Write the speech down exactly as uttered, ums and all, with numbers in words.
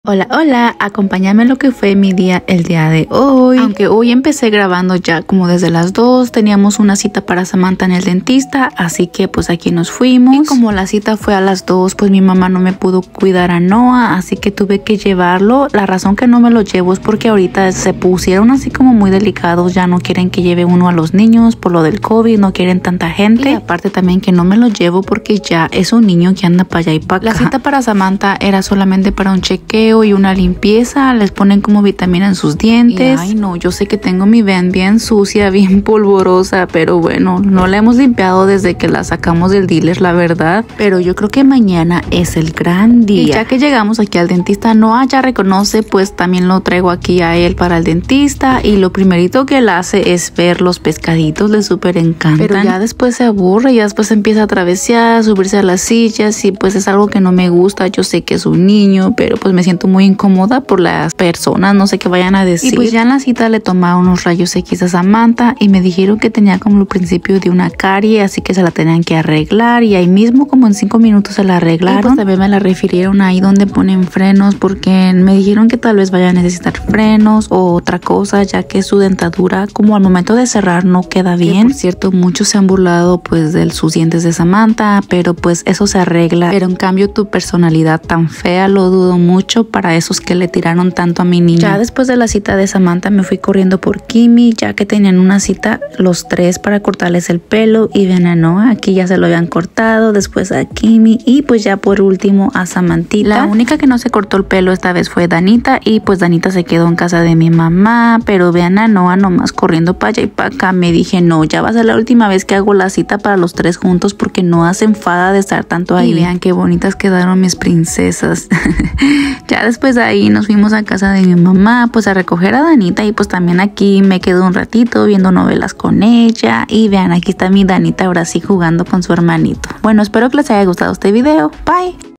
Hola, hola, acompáñame en lo que fue mi día el día de hoy. Aunque hoy empecé grabando ya como desde las dos, teníamos una cita para Samantha en el dentista, así que pues aquí nos fuimos. Y como la cita fue a las dos, pues mi mamá no me pudo cuidar a Noah, así que tuve que llevarlo. La razón que no me lo llevo es porque ahorita se pusieron así como muy delicados, ya no quieren que lleve uno a los niños por lo del COVID, no quieren tanta gente. Y aparte también que no me lo llevo porque ya es un niño que anda para allá y para acá. La cita para Samantha era solamente para un chequeo y una limpieza, les ponen como vitamina en sus dientes. Y, ay no, yo sé que tengo mi ven bien sucia, bien polvorosa, pero bueno, no la hemos limpiado desde que la sacamos del dealer, la verdad. Pero yo creo que mañana es el gran día. Y ya que llegamos aquí al dentista, Noah ya reconoce, pues también lo traigo aquí a él para el dentista. Y lo primerito que él hace es ver los pescaditos, le súper encantan. Pero ya después se aburre, ya después empieza a travesear, a subirse a las sillas y pues es algo que no me gusta. Yo sé que es un niño, pero pues me siento muy incómoda por las personas, no sé qué vayan a decir. Y pues ya en la cita le tomaron unos rayos X a Samantha y me dijeron que tenía como el principio de una carie, así que se la tenían que arreglar y ahí mismo como en cinco minutos se la arreglaron. Y pues también me la refirieron ahí donde ponen frenos porque me dijeron que tal vez vaya a necesitar frenos o otra cosa, ya que su dentadura como al momento de cerrar no queda bien. Que, por cierto, muchos se han burlado pues de sus dientes de Samantha, pero pues eso se arregla. Pero en cambio tu personalidad tan fea lo dudo mucho para esos que le tiraron tanto a mi niña. Ya después de la cita de Samantha me fui corriendo por Kimi, ya que tenían una cita los tres para cortarles el pelo y ven a Noah, aquí ya se lo habían cortado, después a Kimi y pues ya por último a Samantita. La única que no se cortó el pelo esta vez fue Danita y pues Danita se quedó en casa de mi mamá, pero vean a Noah nomás corriendo para allá y para acá. Me dije no, ya va a ser la última vez que hago la cita para los tres juntos porque Noah se enfada de estar tanto ahí. Y vean qué bonitas quedaron mis princesas. Ya después de ahí nos fuimos a casa de mi mamá pues a recoger a Danita y pues también aquí me quedo un ratito viendo novelas con ella y vean, aquí está mi Danita ahora sí jugando con su hermanito. Bueno, espero que les haya gustado este video. Bye.